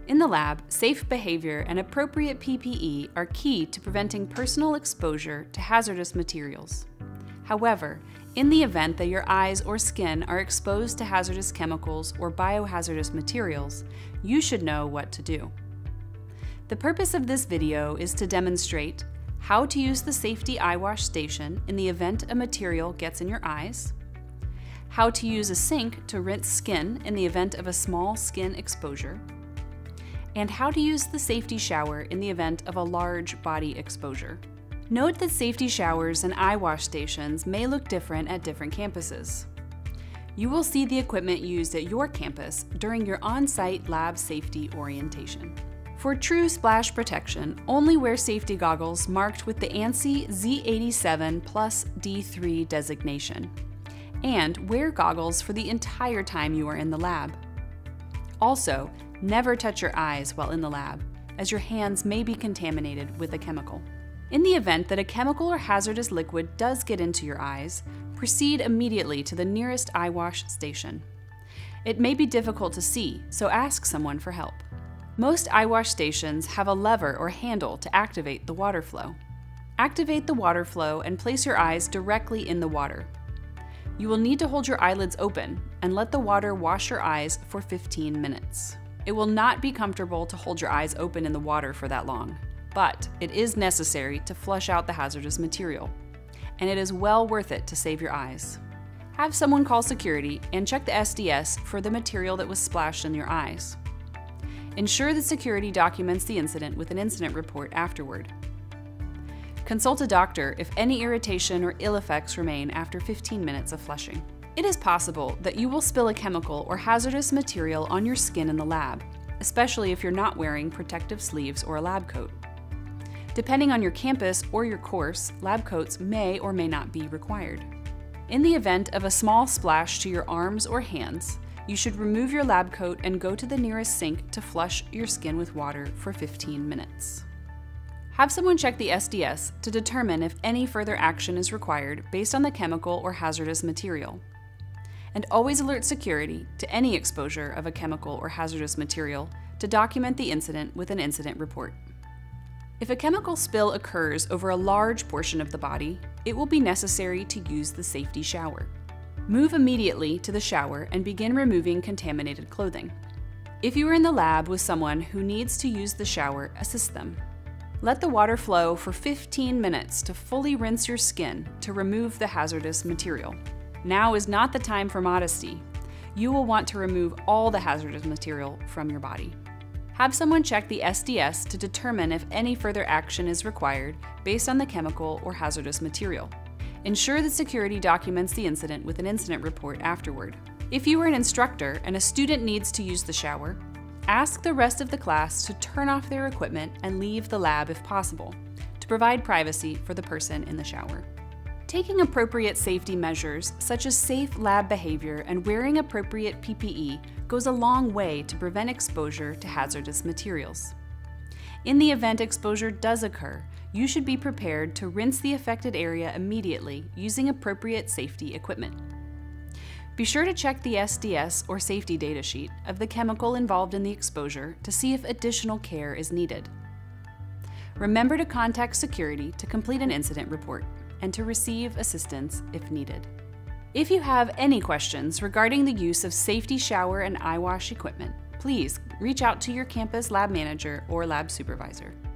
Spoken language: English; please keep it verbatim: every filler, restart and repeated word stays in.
In the lab, safe behavior and appropriate P P E are key to preventing personal exposure to hazardous materials. However, in the event that your eyes or skin are exposed to hazardous chemicals or biohazardous materials, you should know what to do. The purpose of this video is to demonstrate how to use the safety eye wash station in the event a material gets in your eyes, how to use a sink to rinse skin in the event of a small skin exposure, and how to use the safety shower in the event of a large body exposure. Note that safety showers and eye wash stations may look different at different campuses. You will see the equipment used at your campus during your on-site lab safety orientation. For true splash protection, only wear safety goggles marked with the ANSI Z eighty-seven plus D three designation, and wear goggles for the entire time you are in the lab. Also, never touch your eyes while in the lab, as your hands may be contaminated with a chemical. In the event that a chemical or hazardous liquid does get into your eyes, proceed immediately to the nearest eye wash station. It may be difficult to see, so ask someone for help. Most eye wash stations have a lever or handle to activate the water flow. Activate the water flow and place your eyes directly in the water. You will need to hold your eyelids open and let the water wash your eyes for fifteen minutes. It will not be comfortable to hold your eyes open in the water for that long, but it is necessary to flush out the hazardous material, and it is well worth it to save your eyes. Have someone call security and check the S D S for the material that was splashed in your eyes. Ensure that security documents the incident with an incident report afterward. Consult a doctor if any irritation or ill effects remain after fifteen minutes of flushing. It is possible that you will spill a chemical or hazardous material on your skin in the lab, especially if you're not wearing protective sleeves or a lab coat. Depending on your campus or your course, lab coats may or may not be required. In the event of a small splash to your arms or hands, you should remove your lab coat and go to the nearest sink to flush your skin with water for fifteen minutes. Have someone check the S D S to determine if any further action is required based on the chemical or hazardous material. And always alert security to any exposure of a chemical or hazardous material to document the incident with an incident report. If a chemical spill occurs over a large portion of the body, it will be necessary to use the safety shower. Move immediately to the shower and begin removing contaminated clothing. If you are in the lab with someone who needs to use the shower, assist them. Let the water flow for fifteen minutes to fully rinse your skin to remove the hazardous material. Now is not the time for modesty. You will want to remove all the hazardous material from your body. Have someone check the S D S to determine if any further action is required based on the chemical or hazardous material. Ensure that security documents the incident with an incident report afterward. If you are an instructor and a student needs to use the shower, ask the rest of the class to turn off their equipment and leave the lab if possible, to provide privacy for the person in the shower. Taking appropriate safety measures, such as safe lab behavior and wearing appropriate P P E, goes a long way to prevent exposure to hazardous materials. In the event exposure does occur, you should be prepared to rinse the affected area immediately using appropriate safety equipment. Be sure to check the S D S or safety data sheet of the chemical involved in the exposure to see if additional care is needed. Remember to contact security to complete an incident report and to receive assistance if needed. If you have any questions regarding the use of safety shower and eye wash equipment, please reach out to your campus lab manager or lab supervisor.